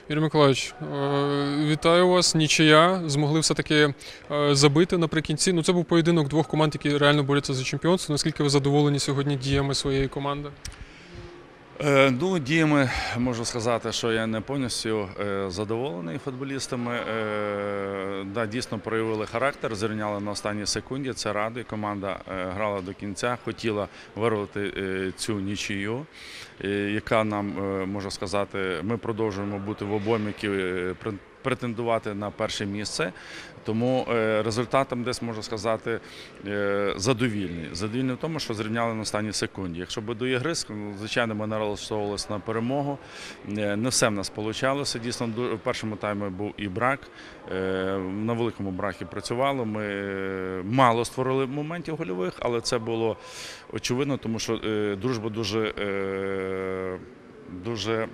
Юрій Миколайович, вітаю вас. Нічия. Змогли все-таки забити наприкінці. Ну, це був поєдинок двох команд, які реально борються за чемпіонство. Наскільки ви задоволені сьогодні діями своєї команди? Ну, діями можу сказати, що я не повністю задоволений футболістами. Да, дійсно проявили характер, зрівняли на останній секунді. Це радує. Команда грала до кінця, хотіла вирвати цю нічию, яка нам, можу сказати, ми продовжуємо бути в обоймі, претендувати на перше місце. Тому результатом десь, можу сказати, задовільний. Задовільний в тому, що зрівняли на останній секунді. Якщо б до ігри, звичайно, ми налаштовувалися на перемогу. Не все в нас вийшло. Дійсно, в першому таймі був і брак. На великому бракі працювали. Ми мало створили моментів гольових, але це було очевидно, тому що дружба дуже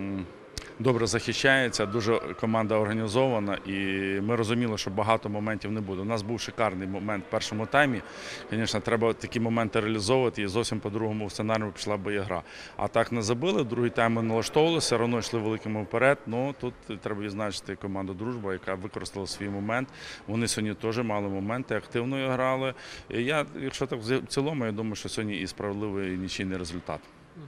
добре захищається, дуже команда організована, і ми розуміли, що багато моментів не буде. У нас був шикарний момент в першому таймі. Звісно, треба такі моменти реалізовувати, і зовсім по-другому сценарію пішла би гра. А так не забили, в другий тайм ми налаштовувалися, все одно йшли великими вперед. Ну, тут треба відзначити команду «Дружба», яка використала свій момент. Вони сьогодні теж мали моменти, активно грали. І якщо так в цілому, я думаю, що сьогодні і справедливий нічийний результат.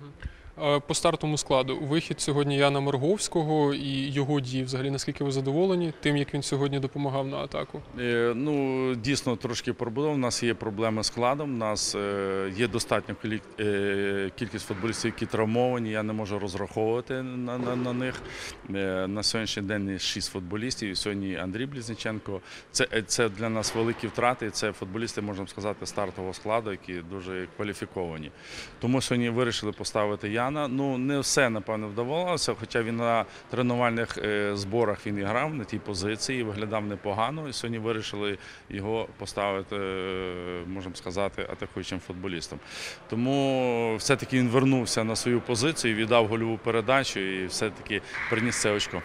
По стартовому складу. Вихід сьогодні Яна Морговського і його дії взагалі. Наскільки ви задоволені тим, як він сьогодні допомагав на атаку? Ну, дійсно, трошки пробудов. У нас є проблеми з складом. У нас є достатня кількість футболістів, які травмовані. Я не можу розраховувати на них. На сьогоднішній день 6 футболістів. І сьогодні Андрій Близніченко. Це для нас великі втрати. Це футболісти, можна сказати, стартового складу, які дуже кваліфіковані. Тому сьогодні вирішили поставити Яна. Ну, не все, напевно, вдавалося, хоча він на тренувальних зборах він і грав на тій позиції, виглядав непогано, і сьогодні вирішили його поставити, можемо сказати, атакуючим футболістом. Тому все-таки він вернувся на свою позицію, віддав гольову передачу і все-таки приніс це очко.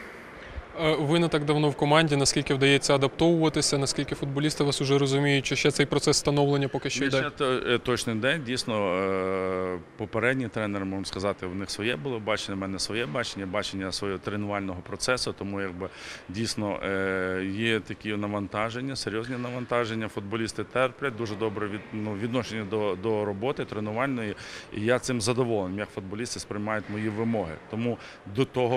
Ви не так давно в команді, наскільки вдається адаптовуватися, наскільки футболісти вас вже розуміють, чи ще цей процес становлення поки що йде? Ще точний день, дійсно, попередній тренер, можна сказати, в них своє було бачення, в мене своє бачення свого тренувального процесу, тому якби дійсно є такі навантаження, серйозні навантаження, футболісти терплять, дуже добре відношення до роботи тренувальної, і я цим задоволений, як футболісти сприймають мої вимоги. Тому до того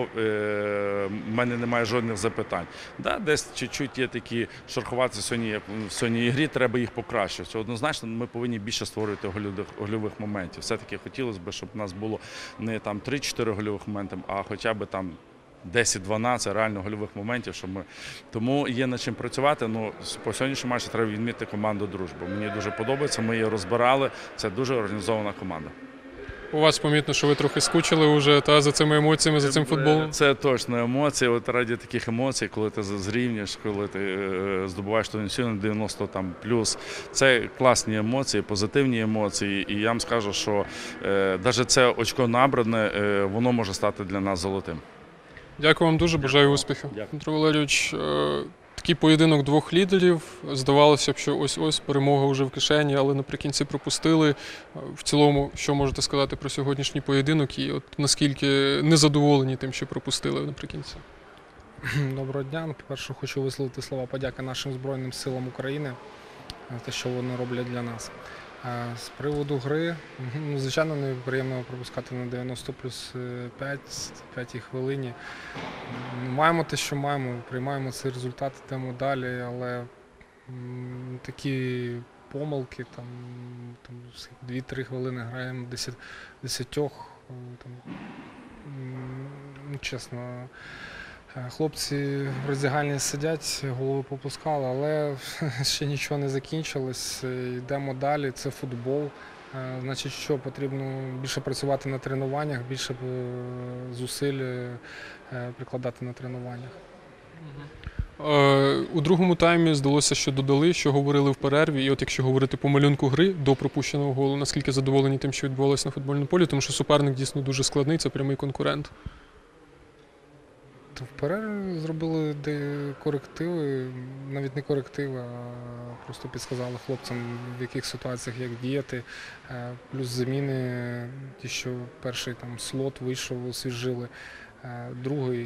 в мене немає жодних запитань. Да, десь чуть-чуть є такі шероховатися в сьогодні грі, треба їх покращити. Однозначно, ми повинні більше створювати гольових моментів. Все-таки хотілося б, щоб у нас було не там 3-4 гольових моменти, а хоча б там 10-12 реально гольових моментів. Тому є над чим працювати. Ну, по сьогоднішньому матчу треба відмітити команду «Дружба». Мені дуже подобається, ми її розбирали. Це дуже організована команда. У вас помітно, що ви трохи скучили вже за цими емоціями, за цим футболом? Це точно емоції. От раді таких емоцій, коли ти зрівнюєш, коли ти здобуваєш ту нічию на 90 там, плюс. Це класні емоції, позитивні емоції. І я вам скажу, що навіть це очко набране, воно може стати для нас золотим. Дякую вам дуже, бажаю успіхів. Дмитро Валерійович, такий поєдинок двох лідерів. Здавалося б, що ось перемога вже в кишені, але наприкінці пропустили. В цілому, що можете сказати про сьогоднішній поєдинок і наскільки незадоволені тим, що пропустили наприкінці? Доброго дня. По-перше, хочу висловити слова подяки нашим Збройним силам України за те, що вони роблять для нас. З приводу гри, звичайно, неприємно пропускати на 90 плюс 5 хвилині. Маємо те, що маємо, приймаємо цей результат, йдемо далі, але такі помилки, там 2-3 хвилини граємо 10, чесно. Хлопці в роздягальні сидять, голови попускали, але ще нічого не закінчилось. Йдемо далі, це футбол. Значить, що потрібно більше працювати на тренуваннях, більше зусиль прикладати на тренуваннях. У другому таймі здалося, що додали, що говорили в перерві. І от якщо говорити по малюнку гри до пропущеного голу, наскільки задоволені тим, що відбувалося на футбольному полі, тому що суперник дійсно дуже складний, це прямий конкурент. В перерві зробили корективи, навіть не корективи, а просто підсказали хлопцям, в яких ситуаціях як діяти. Плюс заміни, ті, що перший там слот вийшов, освіжили. Другий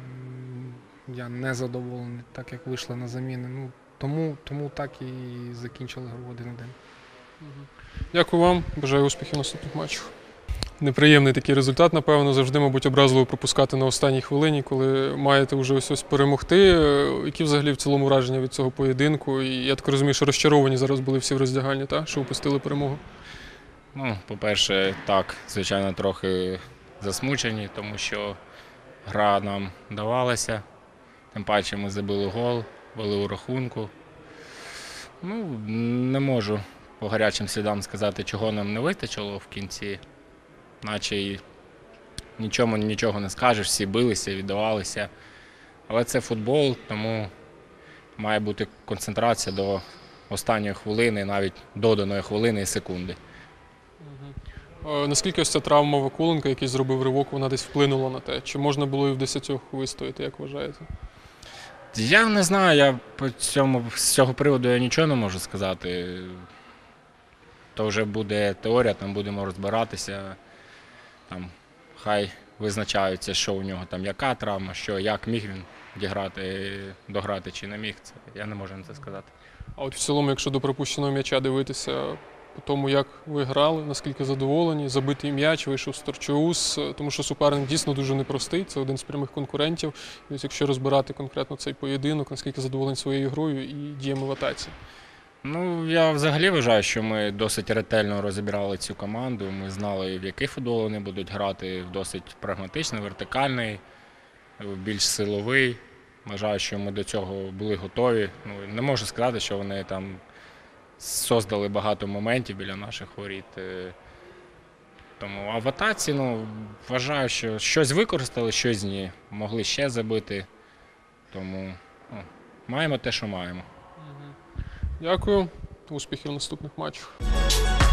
я не задоволений, так як вийшли на заміни. Ну, тому так і закінчили гру 1-1. Дякую вам, бажаю успіхів в наступних матчах. Неприємний такий результат, напевно, завжди, мабуть, образливо пропускати на останній хвилині, коли маєте вже ось перемогти. Які взагалі в цілому враження від цього поєдинку? І я так розумію, що розчаровані зараз були всі в роздягальні, так? Що упустили перемогу? Ну, по-перше, так, звичайно, трохи засмучені, тому що гра нам давалася. Тим паче ми забили гол, вели у рахунку. Ну, не можу по гарячим слідам сказати, чого нам не вистачило в кінці. Наче і нічого не скажеш, всі билися, віддавалися. Але це футбол, тому має бути концентрація до останньої хвилини, навіть доданої хвилини і секунди. Наскільки ось ця травма Вакуленка, який зробив ривок, вона десь вплинула на те? Чи можна було і в 10 вистояти, як вважаєте? Я не знаю, з цього приводу я нічого не можу сказати. То вже буде теорія, там будемо розбиратися. Там, хай визначаються, що у нього там, яка травма, як міг він дограти чи не міг. Я не можу на це сказати. А от в цілому, якщо до пропущеного м'яча дивитися, по тому, як ви грали, наскільки задоволені, забитий м'яч, вийшов Сторчоус, тому що суперник дійсно дуже непростий, це один з прямих конкурентів. І ось якщо розбирати конкретно цей поєдинок, наскільки задоволені своєю грою і діями в атаці? Ну, я взагалі вважаю, що ми досить ретельно розібрали цю команду. Ми знали, в який футбол вони будуть грати, в досить прагматичний, вертикальний, більш силовий. Вважаю, що ми до цього були готові. Ну, не можу сказати, що вони там создали багато моментів біля наших воріт. Тому, а в атаці, вважаю, що щось використали, щось ні. Могли ще забити. Тому маємо те, що маємо. Дякую. Успіхів в наступних матчах.